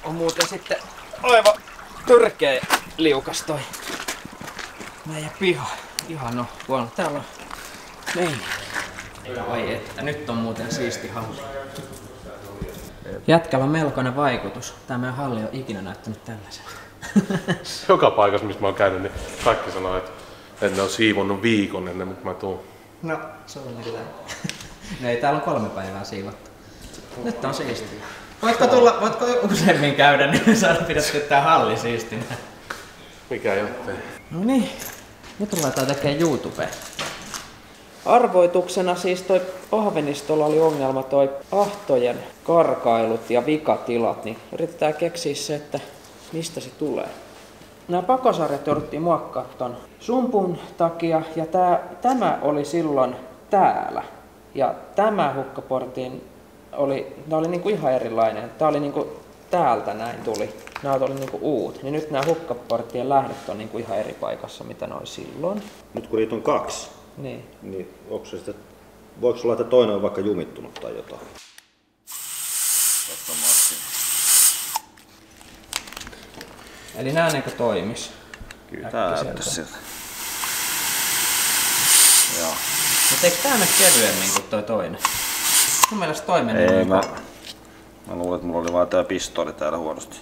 on muuten sitten aivan törkeä liukas toi meidän piha. Ihan on huono. Täällä on meininki. Ai että, nyt on muuten siisti halli. Jätkällä on melkoinen vaikutus. Tää meidän halli on ikinä näyttänyt tällaisen. Joka paikassa, missä mä oon käynyt, niin kaikki sanoo, että ne on siivonnut viikon ennen kuin mä tuun. No, se on niin näin. No ei, täällä on 3 päivää siivottu. Nyt on siistiä. Voitko useammin käydä, niin saada pidettyä tää halli siistinä? Mikä jottei. No niin, nyt ruvetaan tekemään YouTubea. Arvoituksena siis toi ahvenistolla oli ongelma toi ahtojen karkailut ja vikatilat, niin yritetään keksiä se, että mistä se tulee. Nämä pakosarjat jouduttiin muokkaa ton sumpun takia ja tämä oli silloin täällä. Ja tämä hukkaportin oli niinku ihan erilainen. Tää oli niinku täältä näin tuli. Nämä oli niinku uut. Niin nyt nämä hukkaporttien lähdöt on niinku ihan eri paikassa, mitä ne oli silloin. Nyt kun niitä on 2, niin onko se sitten, voiko sulla, että toinen on vaikka jumittunut tai jotain? Eli nää niinku toimis. Kyllä tää näyttäisi siltä. Joo. Mutta eikö tää mene kevyemmin kuin toi toinen? Mun mielestä toi meni ei, mä luulen, että mulla oli vaan tää pistooli täällä huonosti.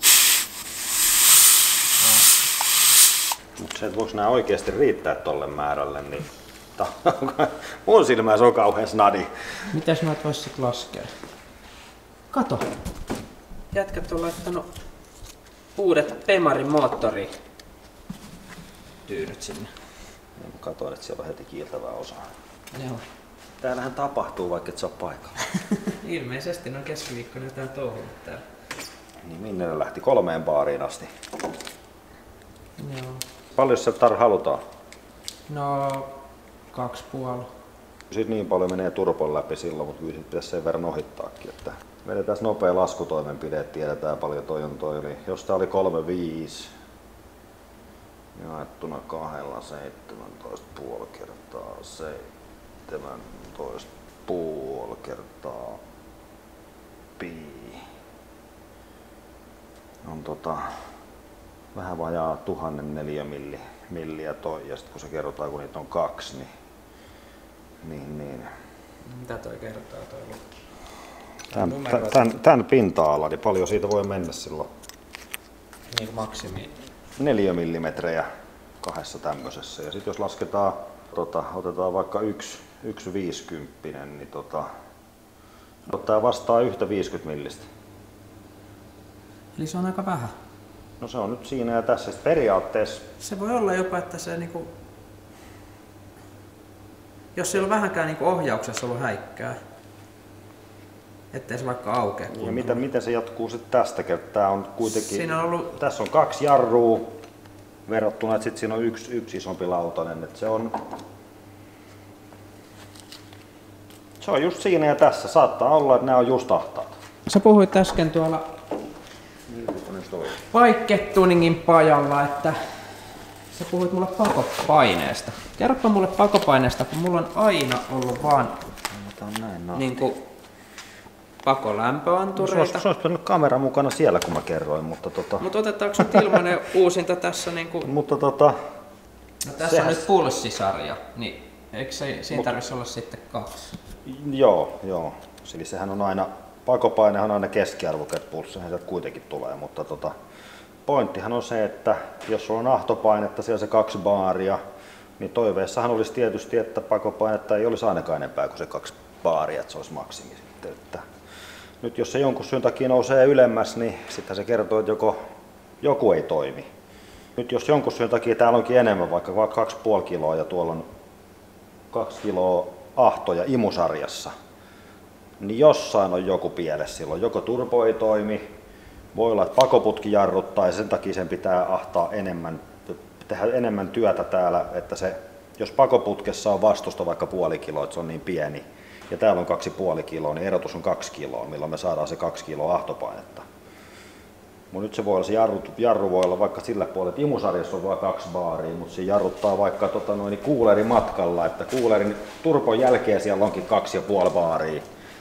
Mutta se, että voiko nää oikeesti riittää tolle määrälle, niin mun silmään se on kauhean snadi. Mitäs noit vois sit laskea? Kato! Jätkät on laittanut uudet Pemarin moottorityynyt sinne. Mä katoin, että siellä on heti kiiltävää osaa. Joo. Täällähän tapahtuu, vaikka et sä oo paikalla. Ilmeisesti ne on keskiviikkona jotain touhunut täällä. Niin minne ne lähti 3 baariin asti. Joo. Paljon se halutaan? No 2,5. Sitten niin paljon menee turpon läpi silloin, mutta kyllä pitäisi sen verran ohittaakin. Että vedetään nopea laskutoimenpide, että tiedetään paljon toi on toi. Eli jos tää oli 3,5 jaettuna 17,5 kertaa 17,5 kertaa pi. On vähän vajaa 1004 milliä toi, ja sitten kun se kerrotaan, kun niitä on 2, niin. Mitä toi kertoo toi luku? Tän pinta-ala, niin paljon siitä voi mennä silloin? Niin kuin maksimi. 4 millimetrejä 2 tämmöisessä. Ja sitten jos lasketaan, otetaan vaikka 1,50, niin ottaa vastaan yhtä 50 millistä. Eli se on aika vähän. No se on nyt siinä ja tässä. Sitten periaatteessa se voi olla jopa, että se niinku, jos siellä on vähänkään niinku ohjauksessa ollut häikkää, ettei se vaikka aukea. Ja miten se jatkuu sitten tästä? Tää on kuitenkin, siinä on ollut, tässä on 2 jarrua verrattuna, että sitten siinä on yksi isompi lautanen. Että se on just siinä ja tässä. Saattaa olla, että nämä on just ahtaat. Sä puhuit äsken tuolla Bike-tuningin pajalla, että sä puhuit mulle pakopaineesta. Kerropa mulle pakopaineesta, kun mulla on aina ollut vaan niinku pakolämpöantureita. Se olisi pitänyt kamera mukana siellä, kun mä kerroin, mutta Mutta otetaanko sut ilmanen uusinta tässä niinku? Mutta no tässä on nyt pulssisarja, niin eikö siinä tarvitsisi olla sitten 2? Joo. Eli sehän on aina, pakopainehan on aina keskiarvo, että pulssihan sieltä kuitenkin tulee, mutta pointtihan on se, että jos sulla on ahtopainetta siellä se 2 baaria, niin toiveessahan olisi tietysti, että pakopainetta ei olisi ainakaan enempää kuin se 2 baaria, että se olisi maksimi sitten. Että nyt jos se jonkun syyn takia nousee ylemmäs, niin sitten se kertoo, että joku ei toimi. Nyt jos jonkun syyn takia täällä onkin enemmän, vaikka 2,5 kiloa ja tuolla on 2 kiloa ahtoja imusarjassa, niin jossain on joku pielessä silloin. Joko turbo ei toimi, voi olla, että pakoputki jarruttaa ja sen takia sen pitää ahtaa enemmän, tehdä enemmän työtä täällä, että se, jos pakoputkessa on vastusta vaikka 0,5 kiloa, että se on niin pieni, ja täällä on 2,5 kiloa, niin erotus on 2 kiloa, milloin me saadaan se 2 kiloa ahtopainetta. Mutta nyt se voi olla, se jarru voi olla vaikka sillä puolella, että imusarjassa on vain 2 baaria, mutta se jarruttaa vaikka kuulerin matkalla, että kuulerin turpon jälkeen siellä onkin 2,5 baaria.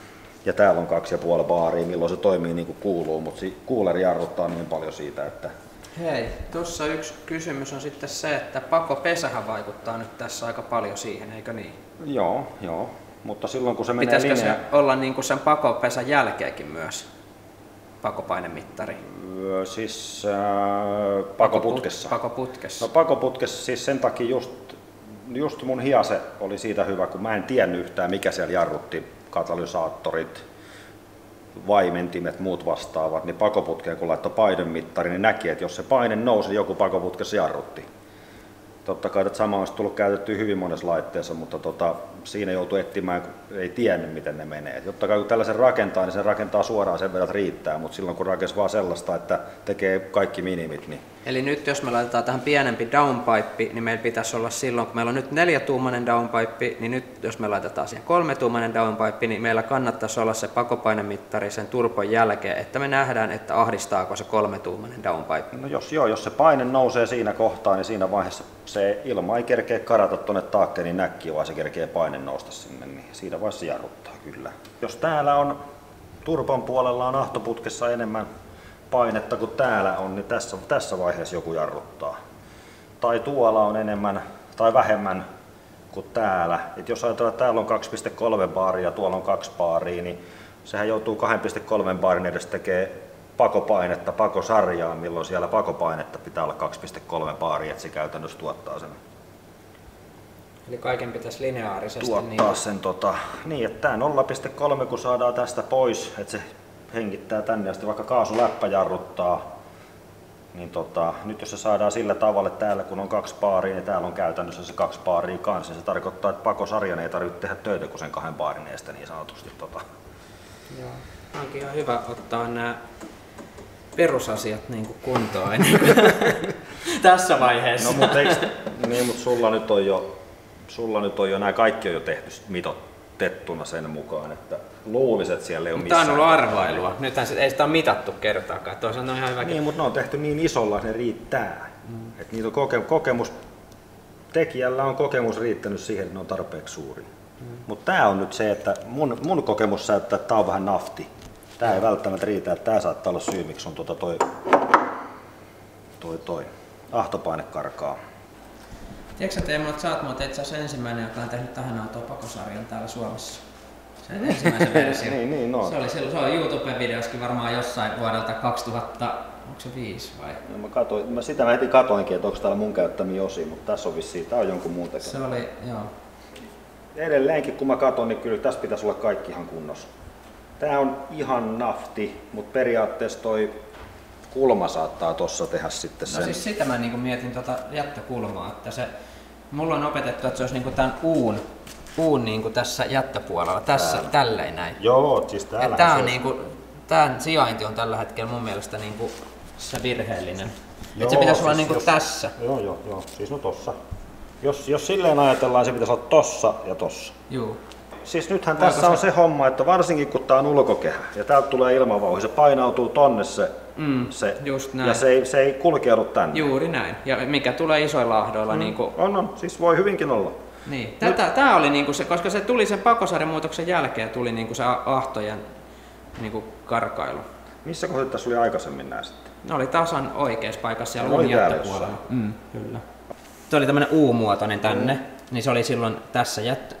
Ja täällä on 2,5 baaria, milloin se toimii niin kuin kuuluu, mutta kuuleri jarruttaa niin paljon siitä, että... Hei, tuossa yksi kysymys on sitten se, että pakopesähän vaikuttaa nyt tässä aika paljon siihen, eikö niin? Joo. Mutta silloin kun se menee pitäisikö linjaan... se olla niin kuin sen pakopesän jälkeenkin myös pakopainemittari? Siis pakoputkessa. Pakoputkessa. No pakoputkessa siis sen takia just mun hiase oli siitä hyvä, kun mä en tiennyt yhtään mikä siellä jarrutti, katalysaattorit, vaimentimet, muut vastaavat, niin pakoputkeen kun laittoi painemittari, niin näki, että jos se paine nousi, niin joku pakoputkessa jarrutti. Totta kai että sama olisi tullut käytettyä hyvin monessa laitteessa, mutta siinä joutui etsimään, kun ei tiennyt miten ne menee. Totta kai kun tällaisen rakentaa, niin se rakentaa suoraan sen verran, että riittää, mutta silloin kun rakensi vaan sellaista, että tekee kaikki minimit, niin... Eli nyt jos me laitetaan tähän pienempi downpipe, niin meillä pitäisi olla silloin, kun meillä on nyt 4-tuumainen downpipe, niin nyt jos me laitetaan siihen 3-tuumainen downpipe, niin meillä kannattaisi olla se pakopainemittari sen turpon jälkeen, että me nähdään, että ahdistaako se 3-tuumainen downpipe. No jos se paine nousee siinä kohtaa, niin siinä vaiheessa se ilma ei kerkeä karata tuonne taakkeen näkkiin, vaan se kerkee paine nousta sinne, niin siinä vaiheessa jarruttaa kyllä. Jos täällä on turpon puolella on ahtoputkessa enemmän painetta kuin täällä on, niin tässä vaiheessa joku jarruttaa. Tai tuolla on enemmän tai vähemmän kuin täällä. Et jos ajatellaan, että täällä on 2,3 baaria ja tuolla on 2 baaria, niin sehän joutuu 2,3 baarin edes tekemään pakopainetta pakosarjaan, milloin siellä pakopainetta pitää olla 2,3 baaria, että se käytännössä tuottaa sen. Eli kaiken pitäisi lineaarisesti tuottaa sen niin, että tämä 0,3 kun saadaan tästä pois, että se hengittää tänne ja sitten vaikka kaasuläppä jarruttaa, niin nyt jos se saadaan sillä tavalla, että täällä kun on 2 baaria, niin täällä on käytännössä se 2 baaria kanssa, niin se tarkoittaa, että pakosarjan ei tarvitse tehdä töitä kuin sen 2 baarin eestä niin sanotusti. Joo, onkin ihan hyvä ottaa nämä perusasiat niin kuin kuntoon tässä vaiheessa. No mutta sulla nyt on jo nämä kaikki on jo tehty mitoitettuna sen mukaan, että luuliset siellä ei ole missään. Tämä on ollut arvailua. Nythän ei sitä ole mitattu kertaakaan. Toisaalta on ihan hyvä. Niin, mutta ne on tehty niin isolla, että ne riittää. Että niitä on tekijällä on kokemus riittänyt siihen, että ne on tarpeeksi suuri. Mutta tämä on nyt se, että mun kokemus näyttää, että tämä on vähän nafti. Tämä ei välttämättä riitä, että tämä saattaa olla syy, miksi on toi ahtopaine karkaa. Tiedätkö Teemu, että sä oot itse asiassa ensimmäinen, joka on tehnyt tähän autoon pakosarjan täällä Suomessa? Se ensimmäisen versio. niin, no. Se oli YouTube-videoskin varmaan jossain vuodelta 2005 vai? No, mä heti katoinkin, että onko täällä mun käyttämiä osia, mutta tässä on vissiin, tää on jonkun muun tekemä. Se oli, joo. Edelleenkin kun mä katon, niin kyllä tässä pitäisi olla kaikki ihan kunnossa. Tää on ihan nafti, mutta periaatteessa toi kulma saattaa tossa tehdä sitten sen. No siis sitä mä niinku mietin jättökulmaa, että mulla on opetettu, että se olisi niinku tämän puun niinku tässä jättöpuolella, tässä tälleen näin. Joo, siis täällä. Tää on niinku, tän sijainti on tällä hetkellä mun mielestä niinku se virheellinen. Että se pitäisi olla niinku tässä. Joo, siis no tossa. Jos silleen ajatellaan, se pitäisi olla tossa ja tossa. Joo. Siis nythän tässä on se homma, että varsinkin kun tää on ulkokehä ja täältä tulee ilmavauhi, se painautuu tonne se just näin. ja se ei kulkeudu tänne. Juuri näin. Ja mikä tulee isoilla ahdoilla. Niinku... On, siis voi hyvinkin olla. Niin. Tää oli niinku se, koska se tuli sen pakosarjamuutoksen jälkeen, tuli niinku se ahtojen niinku karkailu. Missä kohtaa tässä oli aikaisemmin nää sitten? Ne oli tasan oikeassa paikassa siellä jättöpuolella. Kyllä. Tuo oli tämmönen U-muotoinen tänne, niin se oli silloin tässä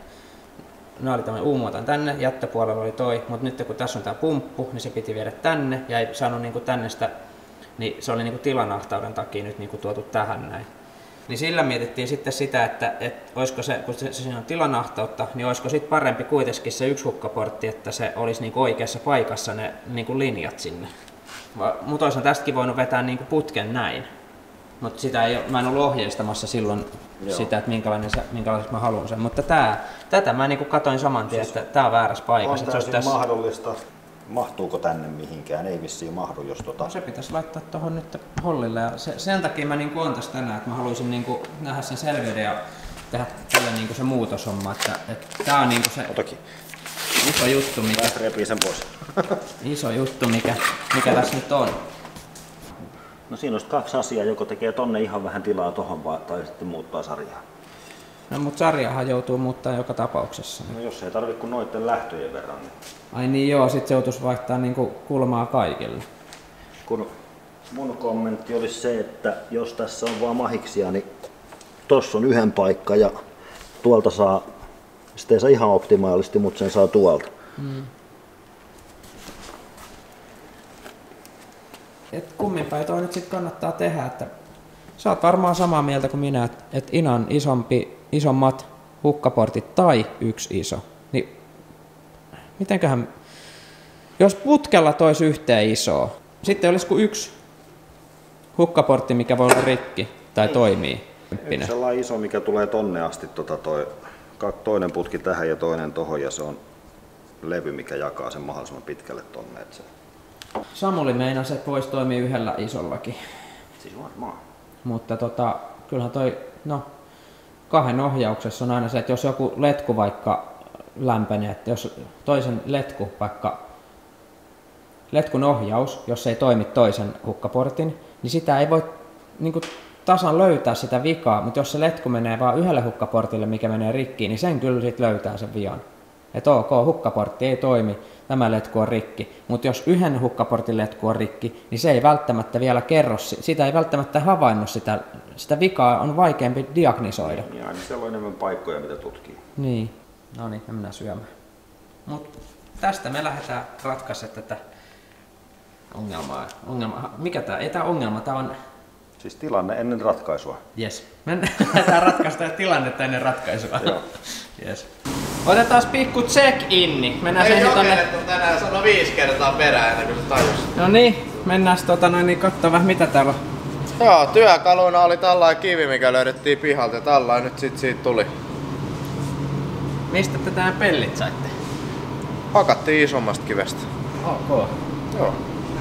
oli tämmönen U-muotoinen tänne, jättöpuolella oli toi, mutta nyt kun tässä on tää pumppu, niin se piti viedä tänne ja ei saanut niinku tänne sitä, niin se oli niinku tilanahtauden takia nyt niinku tuotu tähän näin. Niin sillä mietittiin sitten sitä, että olisiko se, kun siinä on tilanahtautta, niin olisiko sitten parempi kuitenkin se yksi hukkaportti, että se olisi niinku oikeassa paikassa ne niinku linjat sinne. Mutta olisin tästäkin voinut vetää niinku putken näin. Mutta mä en ollut ohjeistamassa silloin sitä, että minkälaiseksi mä haluan sen. Mutta tätä mä niinku katoin saman tien, että tää on väärässä paikassa. On täysin mahdollista. Mahtuuko tänne mihinkään? Ei vissiin mahdu, jos No, se pitäisi laittaa tuohon nyt hollille. Ja sen takia mä niinku oon tässä tänään, että mä haluaisin niinku nähdä sen selvyyden ja tehdä tällä niinku se muutoshomma. Että tää on niinku se iso juttu, mikä... repii sen pois. Iso juttu, mikä tässä nyt on. No siinä olisi 2 asiaa, joko tekee tonne ihan vähän tilaa tohon tai sitten muuttaa sarjaa. No, mutta sarjaahan joutuu muuttaa joka tapauksessa. No jos ei tarvitse kuin noiden lähtöjen verran. Niin... Ai niin joo, sit se joutuisi vaihtaa niinku kulmaa kaikille. Kun mun kommentti olisi se, että jos tässä on vaan mahiksia, niin tossa on yhden paikka ja tuolta saa, sitä ei saa ihan optimaalisesti, mutta sen saa tuolta. Et kumminpäin toi nyt sit kannattaa tehdä, että sä oot varmaan samaa mieltä kuin minä, että Inan isommat hukkaportit tai yksi iso, niin mitenköhän, jos putkella tois yhteen isoa, sitten olisi kuin yksi hukkaportti, mikä voi olla rikki tai toimii. Yksi sellainen iso, mikä tulee tonne asti, toinen putki tähän ja toinen tohon, ja se on levy, mikä jakaa sen mahdollisimman pitkälle tonne. Samuli meinasi, että voisi toimia yhdellä isollakin. Siis varmaan. Mutta kyllähän toi, kahden ohjauksessa on aina se, että jos joku letku vaikka lämpenee, että jos toisen letkun ohjaus, jos ei toimi toisen hukkaportin, niin sitä ei voi niin tasan löytää sitä vikaa, mutta jos se letku menee vaan yhdelle hukkaportille, mikä menee rikkiin, niin sen kyllä sit löytää sen vian. Että ok, hukkaportti ei toimi, tämä letku on rikki, mutta jos yhden hukkaportin letku on rikki, niin se ei välttämättä vielä kerro, sitä ei välttämättä havainnut sitä vikaa on vaikeampi diagnisoida. Ja niin siellä on enemmän paikkoja, mitä tutkii. Niin, no niin, mennään syömään. Mut tästä me lähdetään ratkaisemaan tätä ongelmaa. Mikä tää? Ei tää ongelma, tää on... Siis tilanne ennen ratkaisua. Jes, me lähdetään ratkaista tilannetta ennen ratkaisua. Joo. Yes. Otetaan pikku check-inni. Mennään ei tonne... tänään sano 5 kertaa perään ennen kuin se tajus. No niin, mennään katsomaan vähän mitä täällä on. Joo, työkaluna oli tällainen kivi, mikä löydettiin pihalta ja tällainen nyt siitä tuli. Mistä te tää pellit saitte? Hakattiin isommasta kivestä. Ok. Joo.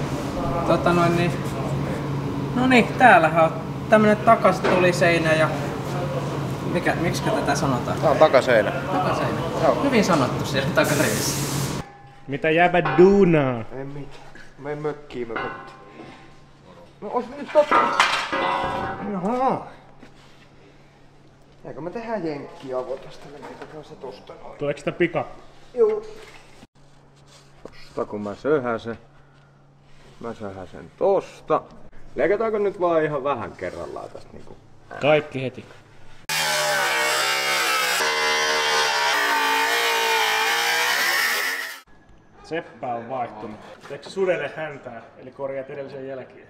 No niin, täällähän on tämmönen takaistuliseinä ja... Miksi tätä sanotaan? Tää on takaseinä. Takaseinä. Joo. Hyvin sanottu siellä takarivissä. Mitä jäbä duunaa? Ei mitään. Menen mökkiin mökötti. No ois nyt totta. Jaha. Eikö me tehdä jenkkiavotasta, meitä kanssa tosta noin. Tuleeko sitä pika? Juu. Tosta kun mä söhäsen tosta. Leikataanko nyt vaan ihan vähän kerrallaan tästä niinku? Kaikki heti. Seppä on vaihtunut. Teekö sudelle häntää, eli korjaat edellisen jälkeen?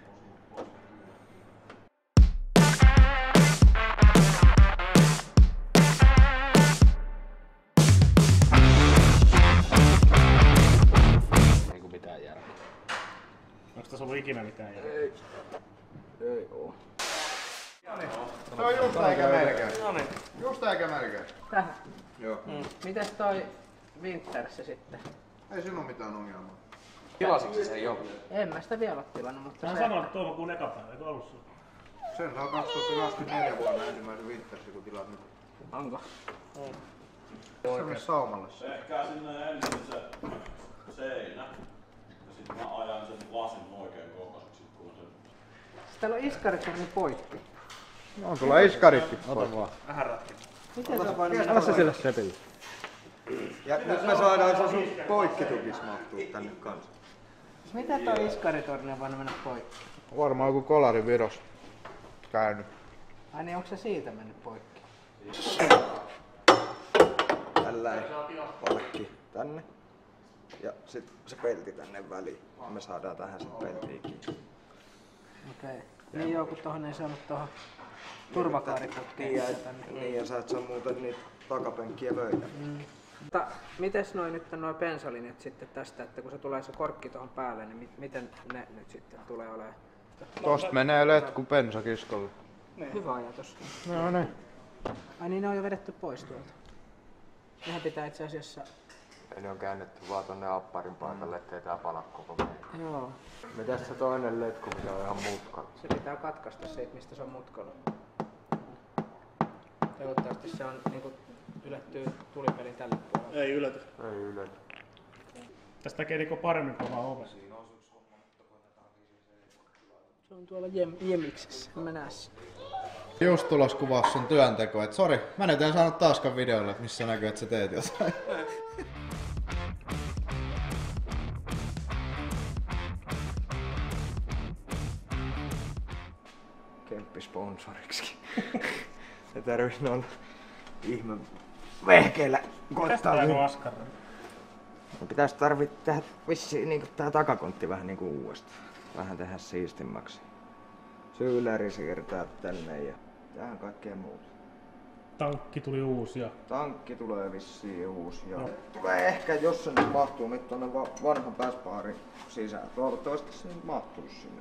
Eiku mitään järkeä. Onks tässä ollut ikinä mitään järkeä? Ei oo. Se on just eikä melkein. Noniin. Just eikä melkein. Tähän. Joo. Mites toi Wintersi sitten? Ei siinä oo mitään ongelmaa. Tilasitko sen jo? En mä sitä vielä oo tilannut, mutta Mä sanoin, että toukokuun eka päivä, eikö ollut sulla? Sen saa 2024 vuonna ensimmäisen Wintersin kun tilaat nyt. onko? Se meni saumalle. Tehkää sinne ensin se seinä ja sitten mä ajan sen lasin oikein kokoiseksi, kun on se... Täällä on iskaritorni poikki. On sulla iskaritkin. Ota vaan. Vähän ratki. Miten se on voinut mennä Anna se poikki? sille sepille. Ja nyt me saadaan se sun poikkitukis mahtuu tänne kanssa. Mitä toi iskaritorni on voinut mennä poikki? Varmaan joku kolari Viros käynyt. Ai niin, onko se siitä mennyt poikki? Tälläin palkki tänne. Ja sit se pelti tänne väliin. Me saadaan tähän sit peltiikin. Okei. Niin joo, kun tohon ei saanut tohon turvakaariputkeen. Niin ja sä et saa muuten niitä takapenkkiä vöitä. Mutta mites noi pensalinjat sitten tästä, että kun se tulee se korkki tuohon päälle, niin miten ne nyt sitten tulee olemaan? Tosta menee letku pensakiskolle. Hyvä ajatus. No niin. Ai niin, ne on jo vedetty pois tuolta. Nehän pitää itse asiassa... Ne on käännetty vaan tonne apparin paikalle, ettei tää pala koko meidän. Joo. Mitäs se toinen letku, mikä on ihan mutkalla? Se pitää katkaista siitä, mistä se on mutkalla. Toivottavasti se on niinku ylettyy tulipelin tälle puolelle. Ei ylety. Ei ylety. Tästä tekee niinku paremmin kuin vaan oven. Se on tuolla Jemiksessä, en mä näe sitä. Just tulos kuvaa sun työnteko, et sori, mä nyt en saanut taaskaan videolle, että missä näkyy, että sä teet jotain. Kemppi sponsoriksi. Se tarvis noilla ihme vehkeillä koittaa. No pitäis tehdä vissiin niinku tää takakontti vähän niinku uudestaan. Vähän tehdä siistimmäksi. Syyläri siirtää tänne ja tähän kaikkea muuta. Tankki tuli uusi ja... Tankki tulee vissiin uusi ja... Tulee ehkä, jos se nyt mahtuu nyt tonne vanhan pääspaarin sisään. Toivottavasti se nyt mahtuu sinne.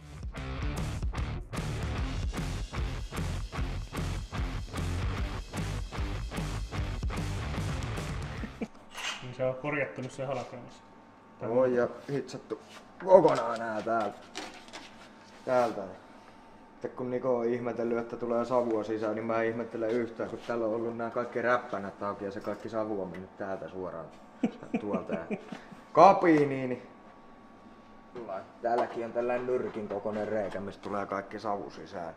Niin se on korjattu nyt se halakäännös. Oi ja hitsattu kokonaan nää täältä. Sitten kun Niko on ihmetellyt, että tulee savua sisään, niin mä ihmettelen yhtään, kun täällä on ollut nämä kaikki räppänät auki ja se kaikki savu on mennyt täältä suoraan tuolta ja kabiiniin. Niin täälläkin on tällainen nyrkin kokoinen reikä, mistä tulee kaikki savu sisään.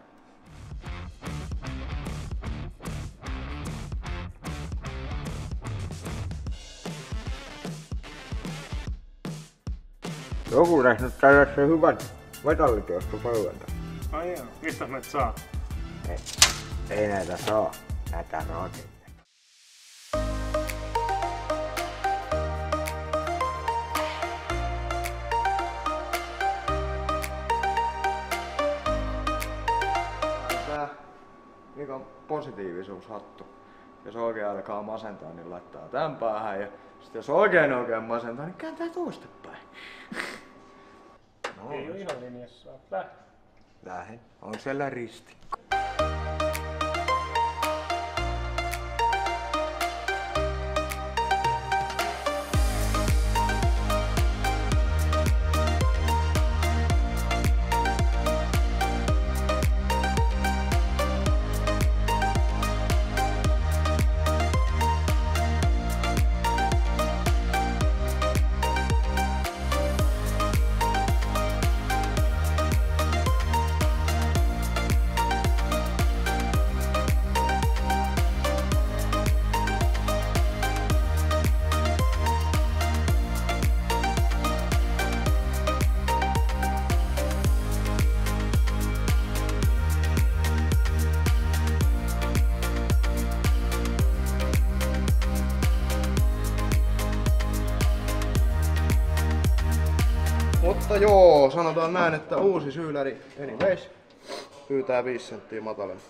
Joku tehnyt tällaisen hyvän metallityöstä pöydältä. Ai joo, mistä näitä saa? Ei näitä saa, näitä rakennetaan. Tää Nikon positiivisuushattu. Jos oikein alkaa masentaa, niin laittaa tän päähän ja sitten jos oikein masentaa, niin kääntää toistepäin. No, Ei oo ihan linjassa. Lähde. Lähen. On siellä ristikko. Mutta joo, sanotaan näin, että uusi syyläri anyways pyytää 5 senttiä matalempi.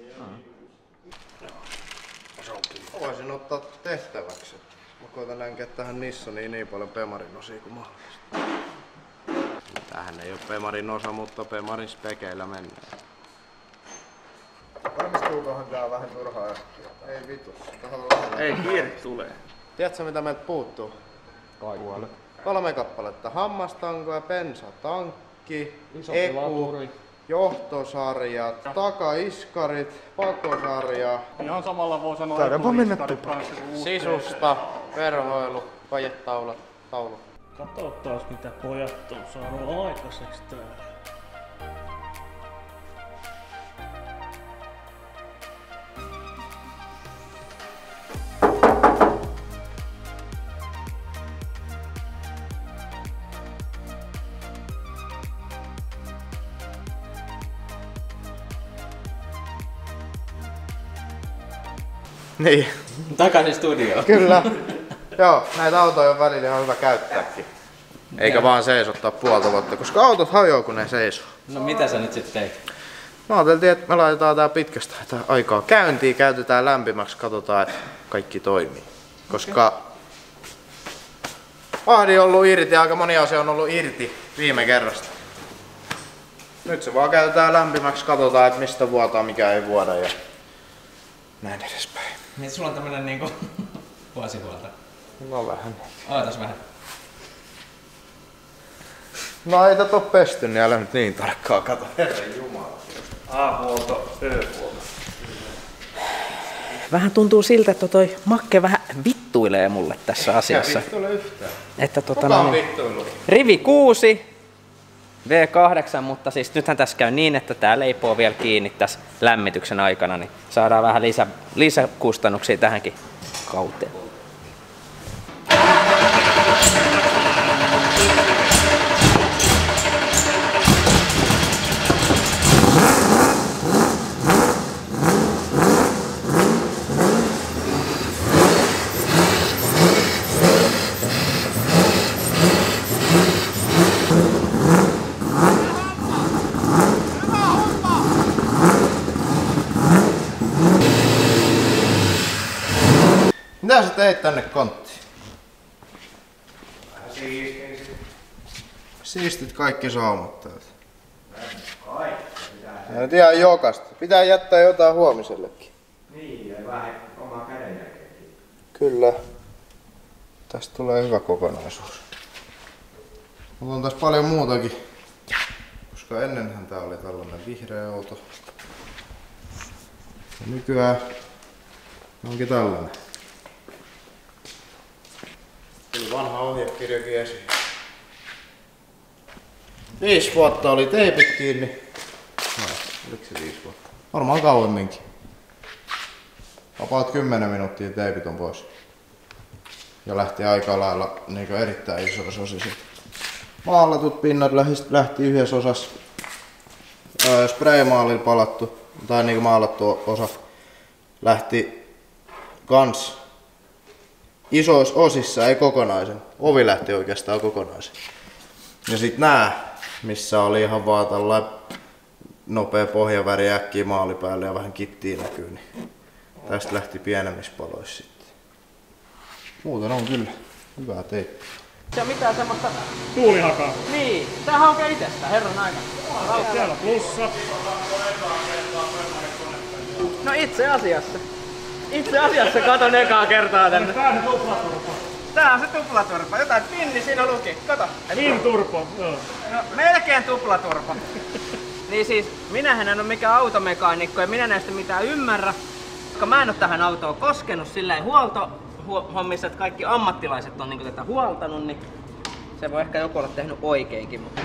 Voisin ottaa tehtäväksi. Mä koitan länkeä tähän Nissaniin niin paljon Pemarin osia kuin mahdollista. Tähän ei oo Pemarin osa, mutta Pemarin spekeillä mennään. Valmistuukohan tää vähän turhaa äkkiä? Ei vitus. Ei, kiire tulee. Tiedätkö mitä meiltä puuttuu? Kaikki. 3 kappaletta hammastankoja, bensatankki, eku, johtosarjat, takaiskarit, pakosarja, Ihan samalla voi sanoa Taidaanpa mennä etuiskarit kanssa kuin uuteen. sisusta, verhoilu, vajetaulat, taulu. Katsotaan mitä pojat on saanut aikaiseksi täällä. Niin, Takaisin studioon. kyllä. Joo, näitä autoja on välillä ihan hyvä käyttääkin. Eikä vaan seisottaa puolta vuotta, koska autot hajoaa kun ne seisoo. No mitä sä nyt sitten teit? Mä ajattelin, että me laitetaan tää pitkästä aikaa käyntiin, käytetään lämpimäksi, katsotaan, että kaikki toimii. Koska vahdi on ollut irti ja aika moni asia on ollut irti viime kerrasta. Nyt se vaan käytetään lämpimäksi, katsotaan, että mistä vuotaa, mikä ei vuoda ja näin edespäin. Niin sulla on tämmönen niinku vuosihuolta. No vähän. Ootas vähän. No ei tätä oo pesty, niin älä nyt niin tarkkaa kato. Herran jumala. A-huolto, Ö-huolto. Vähän tuntuu siltä, että toi Makke vähän vittuilee mulle tässä asiassa. Ei vittuile yhtään. Että Kuka on vittuillut? rivi 6, V8, mutta siis nythän tässä käy niin, että tää leipoo vielä kiinni tässä lämmityksen aikana, niin saadaan vähän lisäkustannuksia tähänkin kauteen. Mitä sä teit tänne konttiin? Siistit kaikki saumat täältä. Nyt ihan jokasta. Pitää jättää jotain huomisellekin. Niin, ja vähän omaa kädenjälkeenkin. Kyllä. Tästä tulee hyvä kokonaisuus. Mutta on tässä paljon muutakin. Koska ennenhän tää oli tällainen vihreä auto. Ja nykyään onkin tällainen. Tuli vanha ohjekirjakin esiin. 5 vuotta oli teipit kiinni. No, oliko se 5 vuotta? Varmaan kauemminkin. About 10 minuuttia teipit on pois. Ja lähti aika lailla niin erittäin iso osa siitä. Maalatut pinnat lähti yhdessä osassa. Spraymaalilla palattu, tai niin maalattu osa lähti kans isoissa osissa, ei kokonaisen. Ovi lähti oikeastaan kokonaisen. Ja sit nää, missä oli ihan vaan tällainen nopea pohjaväri äkkiä maali päälle ja vähän kittiä näkyy, niin tästä lähti pienemmissä paloissa sitten. Muuten on kyllä hyvää teippiä. Se on mitään semmoista... Tuulihakaa. Niin, tää haukee itsestään, herran aika. Siellä on plussa. No itse asiassa katon ekaa kertaa tänne. Tää on se tuplaturpa. Tää on se tuplaturpa. Jotain pinni siinä luki. Kato. Turpo, joo. No, melkein tuplaturpa. Niin siis, minähän en oo mikään automekaanikko ja minä näistä mitään ymmärrä. Koska mä en oo tähän autoon koskenut silleen huoltohommissa, että kaikki ammattilaiset on niinku tätä huoltanut, niin se voi ehkä joku olla tehnyt oikeinkin. Mutta...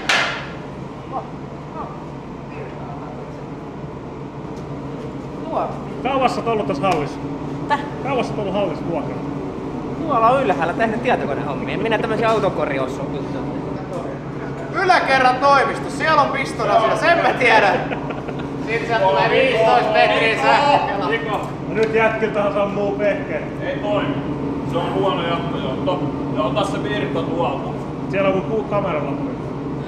Kauas sä oot ollut tässä hallissa? Täh? Kauas sä oot ollut hallissa vuokralla? Tuolla on ylhäällä tehnyt tietokonehommia. En minä tämmöisiä autokorjausjuttuja. Yläkerran toimisto, siellä on pistonasia, sen mä tiedän. Siitä sieltä tulee 15 metriä sähkökela. No nyt jätkiltähän sammuu pehkeet. Ei toimi. Se on huono jatkojohto. Ja ota se virta tuolta. Siellä on kun kameralla tuli.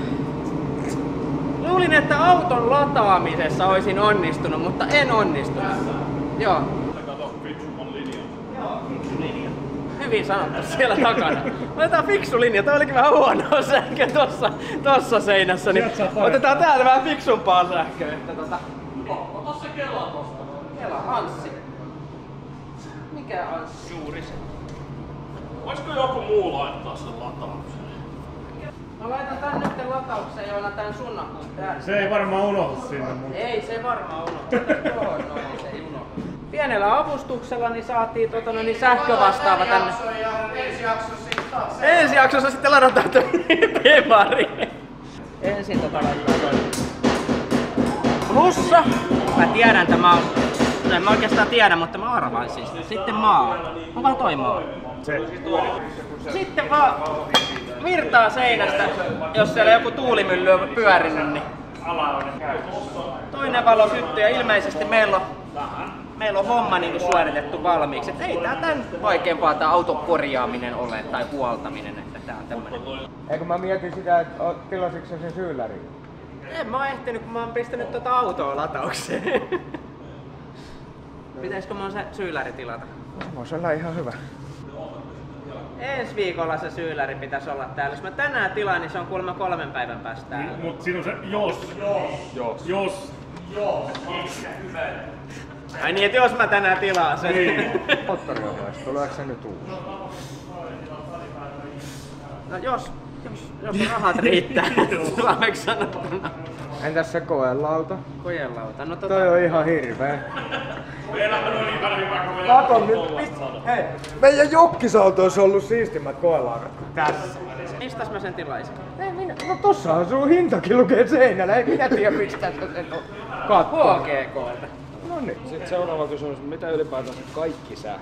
Luulin, että auton lataamisessa olisin onnistunut, mutta en onnistunut. Joo. Kato fiksumman linjan. Joo, fiksu linja. Hyvin sanottu siellä takana. Otetaan fiksu linja, toi olikin vähän huonoa sähköä tossa seinässä, niin otetaan täältä vähän fiksumpaa sähköä. Että Ota se Kela tosta. Kela, Anssi. Mikä Anssi? Juuri se. Voisiko joku muu laittaa sen lataukseen? Mä laitan tän nyt lataukseen, jolla tän sunnakun täällä. Se ei varmaan unohdu sinne. Mutta... Ei se varmaan unohdu. Joo, no ei se unohdu. Pienellä avustuksella niin saatiin sähkövastaava tänne. Ensi jaksossa sitten ladataan Bemari. Ensin laittaa toinen. Plussa. Mä tiedän, että en mä oikeastaan tiedä, mutta mä arvaisin sitä. Sitten maa. Onko toi maa? Se. Sitten vaan virtaa seinästä, jos siellä joku tuulimylly on pyörinyt, niin toinen valo syttyy ja ilmeisesti meillä on homma niin suoritettu valmiiksi. Et ei tää tän vaikeampaa tää auton korjaaminen ole tai huoltaminen, että tää on tämmönen. Eikö mä mietin sitä, että tilasitko sen syylärin? En mä oo ehtinyt, kun mä oon pistänyt autoa lataukseen. Pitäisikö mun se syyläri tilata? Se voisi olla ihan hyvä. Ensi viikolla se syyläri pitäisi olla täällä. Jos mä tänään tilaan, niin se on kuulemma 3 päivän päästä täällä. Mut siinä on se jos. Ai niin, että jos mä tänään tilaan sen. Niin. Moottoriohjaus, tuleeko se nyt uusi? No jos rahat riittää, suomeksi sanottuna. Entäs se koelauta? Kojelauta, no Toi on ihan hirveä. Kato nyt, hei, meidän jokkisauto olisi ollut siistimmät koelaakat kuin tässä. Mistäs mä sen tilaisin? Ei minä, no tossahan sun hintakin lukee seinällä, ei minä tiedä mistä sä sen on kattoo. HGK:lta. No niin. Sitten seuraava kysymys, mitä ylipäätänsä kaikki sähkö?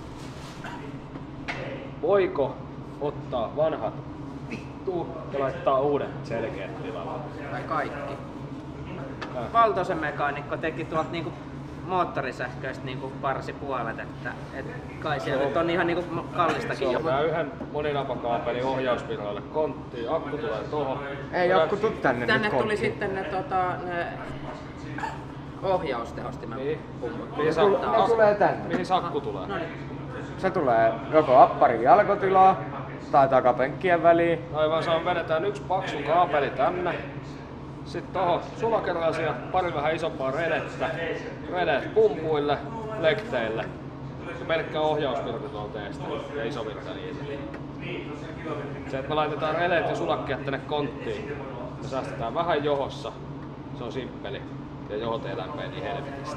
Voiko ottaa vanhat vittu ja laittaa uudet selkeät tilalle? Tai kaikki. Valtosen mekaanikko teki tuolta niinku moottorisähköistä niinku varsi puolet, että kai siellä nyt on ihan niinku kallistakin joku. Tää yhden moninapakaapelin ohjausvirralle konttiin, akku tulee tohon. Ei akku tuu tänne Tänne nyt tuli konttiin. sitten ne ohjaustehostimen Niin. pummut. Ne tulee tänne. Mihin sakku tulee? Se tulee joko apparin jalkotilaa tai takapenkkien väliin. Aivan saa vedetään yksi paksu kaapeli tänne. Sitten tohon sulakerasia, pari vähän isompaa redettä. Redet pumpuille, lekteille. Ja pelkkä ohjausvirta tuolta teestä ja iso virta niille. Se, että me laitetaan redet ja sulakkeet tänne konttiin. Me säästetään vähän johossa. Se on simppeli. Ja johot ei lämpee niin helvetisti.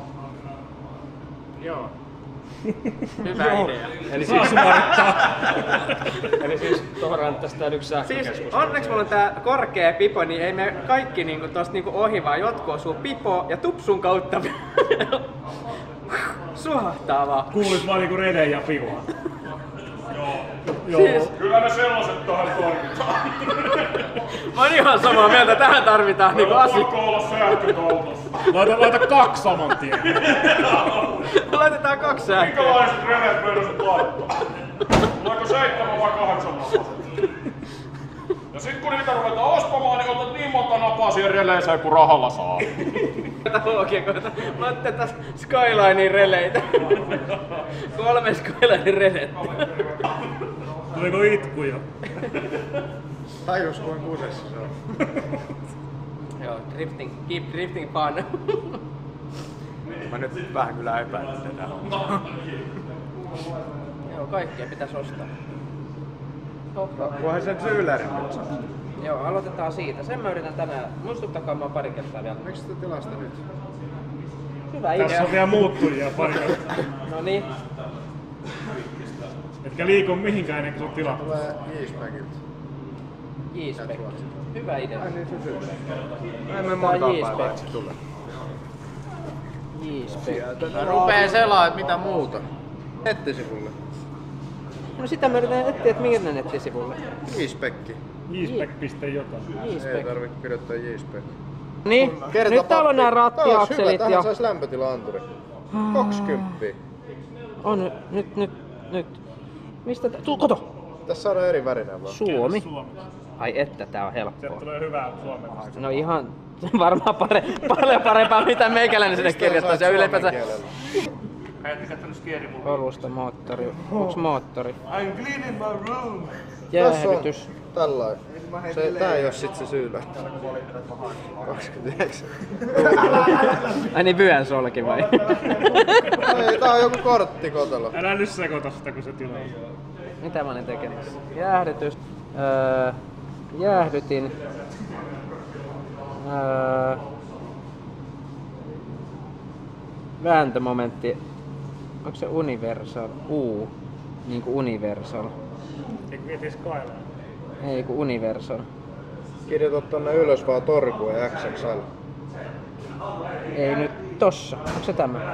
Joo. Hyvä idea. Eli siis tuohon ränttästään yksi sähkökeskus. Siis onneksi mulla on tää korkea pipo, niin ei me kaikki niinku tosta niinku ohi, vaan jotkut osuu pipo ja tupsun kautta suhahtaa vaan. Kuulit vaan niinku Reden ja Pivaa. Joo. Siis, Kyllä me sellaiset tähän tarvitaan. mä oon ihan samaa mieltä, tähän tarvitaan niinku Pakko olla sähköt autossa. Laita 2 saman tien. Laitetaan 2 sähköä. Minkälaiset redet meidät laittaa? Tuleeko 7 vai 8 napaset? Ja sit kun niitä ruvetaan ostamaan, niin otat niin monta napaa siihen releeseen kuin rahalla saa. Mä otetaan Skylinein releitä. 3 Skylinein relettä. Tuliko itku jo? Tajus kuin kusessa se on. Joo, keep drifting fun. Mä nyt vähän kyllä epäilen tätä. Joo, kaikkea pitäisi ostaa. Kunhan sen syylärin nyt saa. Joo, aloitetaan siitä. Sen mä yritän tänään. Muistuttakaa mä pari kertaa vielä. Miksi te tilasta nyt? Hyvä idea. Tässä on vielä muuttujia pari kertaa. No niin. Etkä liiku mihinkään ennen kuin sun tilat. Tulee J-Speciltä. J-Spec. Hyvä idea. Ai niin se syy. Ei me Tää monta on päivää, J-Spec. että se tulee. J-Spec. Mä rupeen selaa, et mitä muuta. Nettisivulle. No sitä mä yritän etsiä, että minkä nettisivulle. J-Specki. J-Spec.jotain. Ei J-Spec. tarvi kirjoittaa J-Spec. Niin, nyt täällä on nää rattiakselit Tähän ja... sais lämpötila-anturi. 20. On, nyt. Mistä kato! Tässä saadaan eri värinä vaan. Suomi. Suomessa. Ai että tää on helppoa. Sieltä tulee hyvää suomalaista. No ihan varmaan paljon parempaa mitä meikäläinen sinne kirjoittaisi ja ylipäänsä alusta moottori. Onks moottori? I'm cleaning my room. Jäähdytys. Tällainen. Tää ei oo sit se syylä. 29. Ai niin vyön solki vai? Ei, tää on joku korttikotelo. Älä nyt sekoita sitä kun se tilaa. Mitä mä olin tekemässä? Jäähdytys. Jäähdytin. Vääntömomentti. Onko se universal? Niinku universal. Eikö vietiin Skyline? Ei kun universal. Kirjoita tonne ylös vaan torku ja XXL. Ei nyt tossa. Onko se tämä?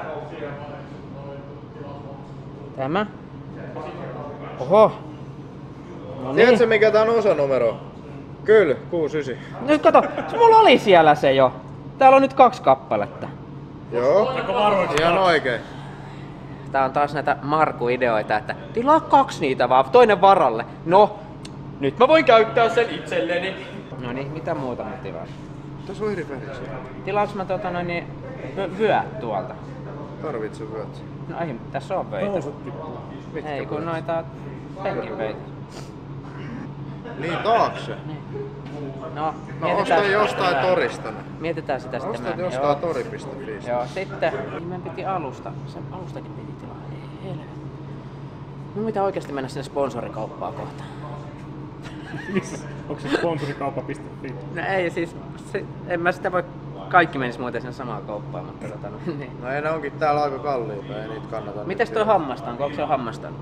Tämä? Oho. No Tiedätkö niin. mikä tää on osanumero? Kyllä, 69. Nyt kato, mulla oli siellä se jo. Täällä on nyt 2 kappaletta. Joo. Ihan oikein. Tää on taas näitä Marku-ideoita, että tilaa 2 niitä vaan, toinen varalle. No, nyt mä voin käyttää sen itselleni. No niin, mitä muuta mä tilaan? Tässä on eri värisiä. Tilaanko mä vyöt tuolta? Tarvitse vyöt. No ei, tässä on vöitä. Ei kun noita penkin vöitä. Niin taakse. No, No ostan jostain torista ne. Mietitään sitä sitten. Ostat Joo. jostain tori.fi. Joo, sitten niin meidän piti alusta. Sen alustakin piti tilaa. Ei helvetti. Mun pitää oikeesti mennä sinne sponsorikauppaan kohta. Missä? Onko se sponsorikauppa.fi? No ei siis, en mä sitä voi kaikki menis muuten sen samaan kauppaan, mutta niin. No ei ne onkin täällä aika kalliita, ei niitä kannata. Mites toi hammastan? Onko se hammastanut?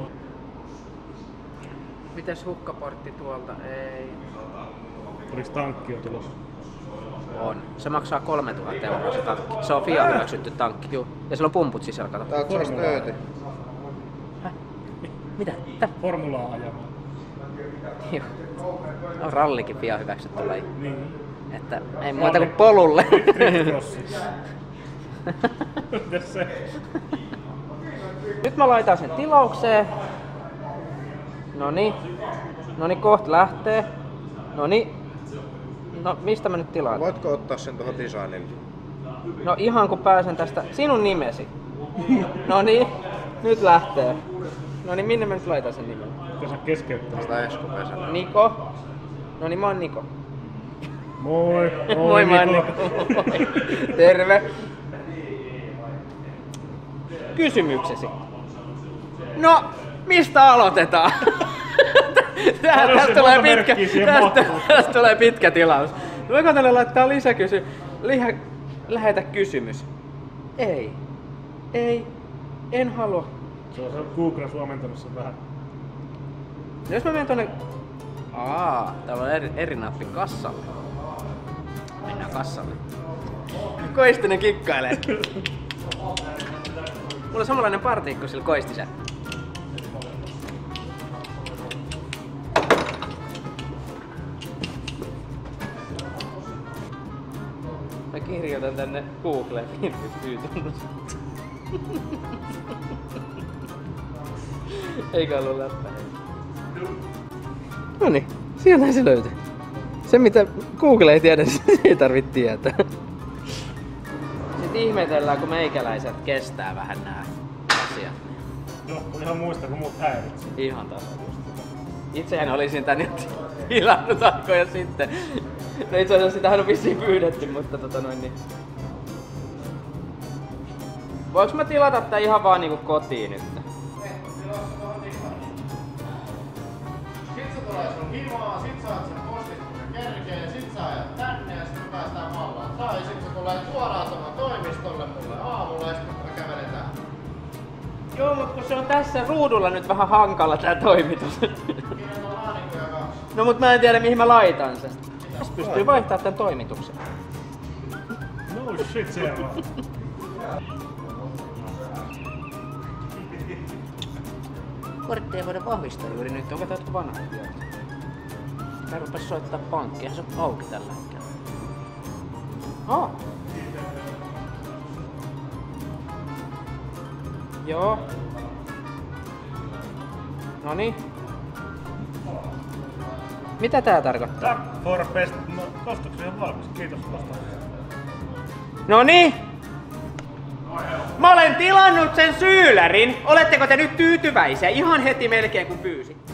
Mites hukkaportti tuolta? Ei. Olis tankki jo tulossa? On. Se maksaa 3000 € se tankki. Se on FIA hyväksytty tankki, juu. Ja sillä on pumput sisällä, kato. Tää on stööti. Häh? Mitä? Mitä? Formulaa ajamaan. Joo. On rallikin FIA hyväksytty laji. Niin. Että ei muuta kuin polulle. Mitäs se? Nyt mä laitan sen tilaukseen. Noniin, kohta lähtee. Noniin. No mistä mä nyt tilaan? Voitko ottaa sen tuohon designille? No ihan kun pääsen tästä. Sinun nimesi. Noniin, nyt lähtee. Noniin, minne mä nyt laitan sen nimen? Tässä keskeyttää. Sitä Esko Pesälä. Niko. Noniin, mä oon Niko. Moi! Moi, mä oon Niko. Moi. Terve. Kysymyksesi. No, mistä aloitetaan? Tästä tulee pitkä tilaus. Voiko tälle laittaa lähetä kysymys? Ei. En halua. Se on Google suomentanut sen vähän. Jos mä menen tonne... täällä on eri nappi kassalle. Mennään kassalle. Koistinen kikkailee. Mulla on samanlainen partiikko sillä Koistisella. Mä kirjoitan tänne Googleen Y-tunnus. Eikä ollut läppä. Noniin, sieltä se löytyy. Se mitä Google ei tiedä, se ei tarvitse tietää. Sitten ihmetellään, kun meikäläiset kestää vähän nää asiat. No, kun ihan muista, kun muut häiritsee. Ihan tasaisesti. Itsehän olisin tän tilannut aikoja sitten. No itse asiassa sitähän on vissiin pyydetty, mutta niin. Voinko mä tilata tää ihan vaan niinku kotiin nyt? Sit se tulee sun himaa, sit saat sen postit kun se kerkee ja sit sä ajat tänne ja sit me päästään mallaan. Tai sit se tulee suoraan tuohon toimistolle mulle aamulla ja sit me käveletään. Joo, mutta kun se on tässä ruudulla nyt vähän hankala tää toimitus. Kirjoitan laatikkoja 2. No mut mä en tiedä mihin mä laitan sen. Tässä pystyy vaihtamaan tän toimituksen. No shit, siellä vaan. Korttia ei voida vahvistaa juuri nyt. Onko tää vanha vielä? Tää rupes soittaa pankkia. Se on auki tällä hetkellä. Joo. Noniin. Mitä tää tarkoittaa? Tap for best. No, ostoksia on valmis. Kiitos ostauksesta. Noniin. Mä olen tilannut sen syylärin. Oletteko te nyt tyytyväisiä? Ihan heti melkein kun pyysin.